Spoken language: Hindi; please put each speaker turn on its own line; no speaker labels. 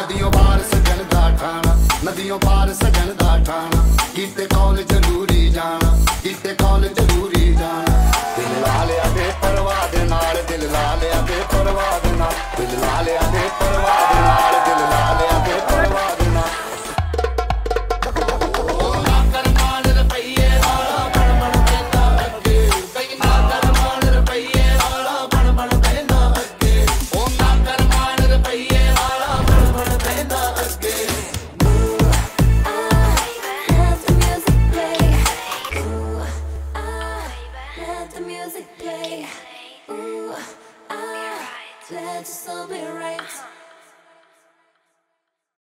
नदियों पार सजन दा ठाणा, नदियों पार सजन दा ठाणा, कीते कॉल जरूरी जाना, कीते कॉल जरूरी जाना। दिल ला लिया बेपरवाह दे नाल, दिल ला लिया बेपरवाह दे नाल, दिल ला लिया बेपरवाह दे नाल, दिल ला लिया बेपरवाह दे नाल।
Let the soul be right.